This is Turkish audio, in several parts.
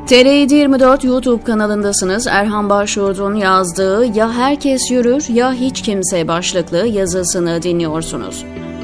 TR724 YouTube kanalındasınız. Erhan Başyurt'un yazdığı "Ya herkes yürür ya hiç kimse" başlıklı yazısını dinliyorsunuz.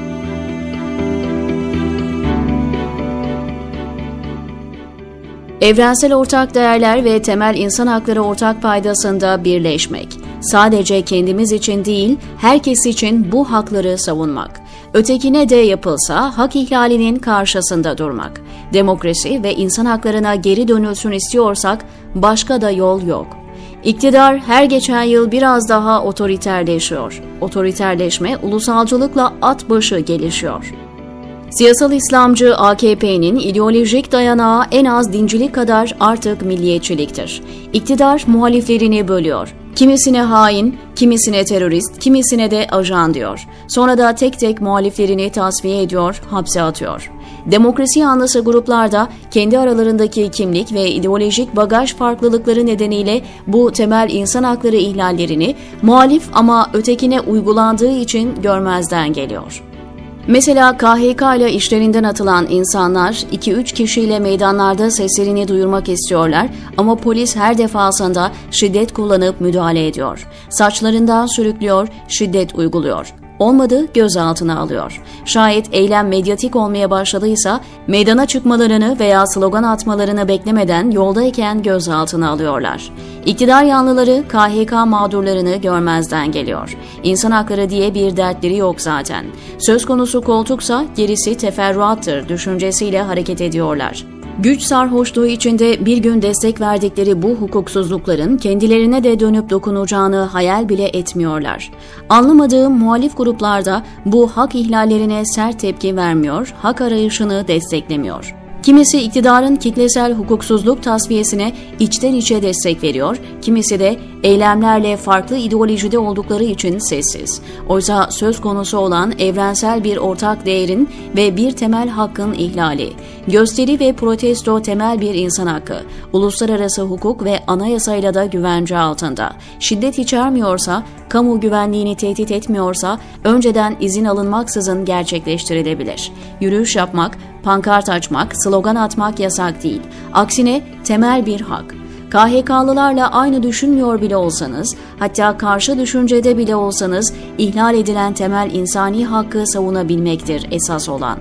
Evrensel ortak değerler ve temel insan hakları ortak paydasında birleşmek. Sadece kendimiz için değil, herkes için bu hakları savunmak. Ötekine de yapılsa hak ihlalinin karşısında durmak. Demokrasi ve insan haklarına geri dönülsün istiyorsak başka da yol yok. İktidar her geçen yıl biraz daha otoriterleşiyor. Otoriterleşme ulusalcılıkla at başı gelişiyor. Siyasal İslamcı AKP'nin ideolojik dayanağı en az dincilik kadar artık milliyetçiliktir. İktidar muhaliflerini bölüyor. Kimisine hain, kimisine terörist, kimisine de ajan diyor. Sonra da tek tek muhaliflerini tasfiye ediyor, hapse atıyor. Demokrasi yanlısı gruplar da kendi aralarındaki kimlik ve ideolojik bagaj farklılıkları nedeniyle bu temel insan hakları ihlallerini muhalif ama ötekine uygulandığı için görmezden geliyor. Mesela KHK ile işlerinden atılan insanlar 2-3 kişiyle meydanlarda seslerini duyurmak istiyorlar ama polis her defasında şiddet kullanıp müdahale ediyor. Saçlarından sürüklüyor, şiddet uyguluyor. Olmadı gözaltına alıyor. Şayet eylem medyatik olmaya başladıysa meydana çıkmalarını veya slogan atmalarını beklemeden yoldayken gözaltına alıyorlar. İktidar yanlıları KHK mağdurlarını görmezden geliyor. İnsan hakları diye bir dertleri yok zaten. Söz konusu koltuksa gerisi teferruattır düşüncesiyle hareket ediyorlar. Güç sarhoşluğu içinde bir gün destek verdikleri bu hukuksuzlukların kendilerine de dönüp dokunacağını hayal bile etmiyorlar. Anlamadığım muhalif gruplarda bu hak ihlallerine sert tepki vermiyor, hak arayışını desteklemiyor. Kimisi iktidarın kitlesel hukuksuzluk tasfiyesine içten içe destek veriyor, kimisi de eylemlerle farklı ideolojide oldukları için sessiz. Oysa söz konusu olan evrensel bir ortak değerin ve bir temel hakkın ihlali. Gösteri ve protesto temel bir insan hakkı. Uluslararası hukuk ve anayasayla da güvence altında. Şiddet içermiyorsa, kamu güvenliğini tehdit etmiyorsa önceden izin alınmaksızın gerçekleştirilebilir. Yürüyüş yapmak, pankart açmak, slogan atmak yasak değil. Aksine temel bir hak. KHK'lılarla aynı düşünmüyor bile olsanız, hatta karşı düşüncede bile olsanız ihlal edilen temel insani hakkı savunabilmektir esas olan.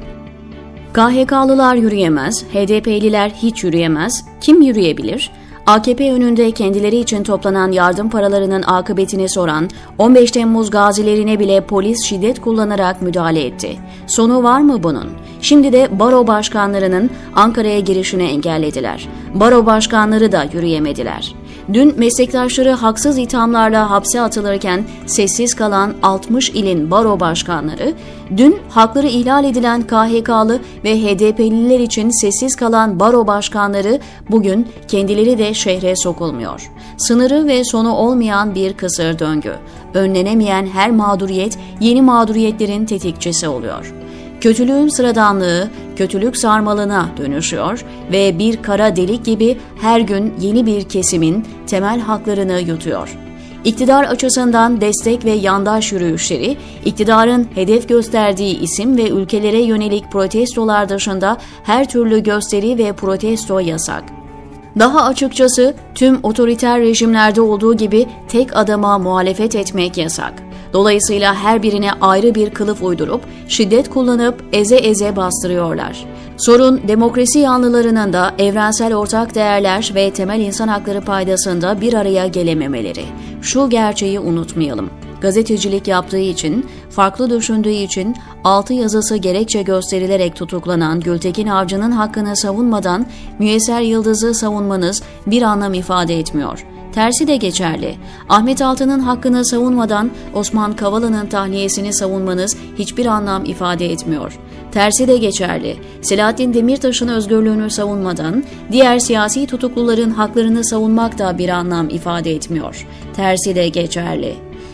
KHK'lılar yürüyemez, HDP'liler hiç yürüyemez. Kim yürüyebilir? AKP önünde kendileri için toplanan yardım paralarının akıbetini soran 15 Temmuz gazilerine bile polis şiddet kullanarak müdahale etti. Sonu var mı bunun? Şimdi de baro başkanlarının Ankara'ya girişini engellediler. Baro başkanları da yürüyemediler. Dün meslektaşları haksız ithamlarla hapse atılırken sessiz kalan 60 ilin baro başkanları, dün hakları ihlal edilen KHK'lı ve HDP'liler için sessiz kalan baro başkanları bugün kendileri de şehre sokulmuyor. Sınırı ve sonu olmayan bir kısır döngü. Önlenemeyen her mağduriyet yeni mağduriyetlerin tetikçisi oluyor. Kötülüğün sıradanlığı, kötülük sarmalına dönüşüyor ve bir kara delik gibi her gün yeni bir kesimin temel haklarını yutuyor. İktidar açısından destek ve yandaş yürüyüşleri, iktidarın hedef gösterdiği isim ve ülkelere yönelik protestolar dışında her türlü gösteri ve protesto yasak. Daha açıkçası tüm otoriter rejimlerde olduğu gibi tek adama muhalefet etmek yasak. Dolayısıyla her birine ayrı bir kılıf uydurup şiddet kullanıp eze eze bastırıyorlar. Sorun demokrasi yanlılarının da evrensel ortak değerler ve temel insan hakları paydasında bir araya gelememeleri. Şu gerçeği unutmayalım. Gazetecilik yaptığı için, farklı düşündüğü için altı yazısı gerekçe gösterilerek tutuklanan Gültekin Avcı'nın hakkını savunmadan Müyesser Yıldız'ı savunmanız bir anlam ifade etmiyor. Tersi de geçerli. Ahmet Altan'ın hakkını savunmadan Osman Kavala'nın tahliyesini savunmanız hiçbir anlam ifade etmiyor. Tersi de geçerli. Selahattin Demirtaş'ın özgürlüğünü savunmadan diğer siyasi tutukluların haklarını savunmak da bir anlam ifade etmiyor. Tersi de geçerli.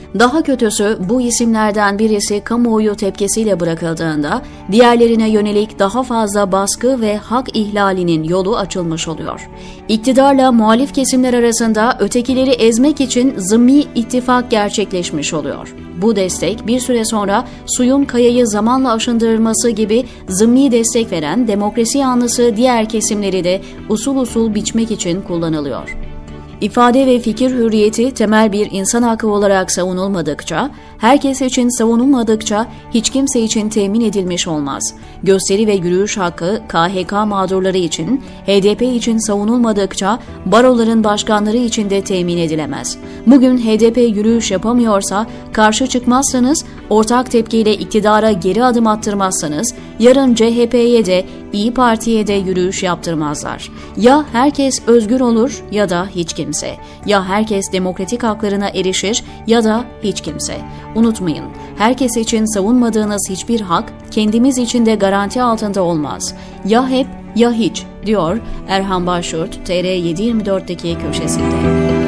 Daha kötüsü, bu isimlerden birisi kamuoyu tepkisiyle bırakıldığında diğerlerine yönelik daha fazla baskı ve hak ihlalinin yolu açılmış oluyor. İktidarla muhalif kesimler arasında ötekileri ezmek için zımmi ittifak gerçekleşmiş oluyor. Bu destek bir süre sonra suyun kayayı zamanla aşındırılması gibi zımmi destek veren demokrasi yanlısı diğer kesimleri de usul usul biçmek için kullanılıyor. İfade ve fikir hürriyeti temel bir insan hakkı olarak savunulmadıkça, herkes için savunulmadıkça hiç kimse için temin edilmiş olmaz. Gösteri ve yürüyüş hakkı KHK mağdurları için, HDP için savunulmadıkça baroların başkanları için de temin edilemez. Bugün HDP yürüyüş yapamıyorsa, karşı çıkmazsanız, ortak tepkiyle iktidara geri adım attırmazsanız, yarın CHP'ye de İYİ Parti'ye de yürüyüş yaptırmazlar. Ya herkes özgür olur ya da hiç kimse. Ya herkes demokratik haklarına erişir ya da hiç kimse. Unutmayın, herkes için savunmadığınız hiçbir hak kendimiz için de garanti altında olmaz. Ya hep ya hiç, diyor Erhan Başyurt TR724'deki köşesinde.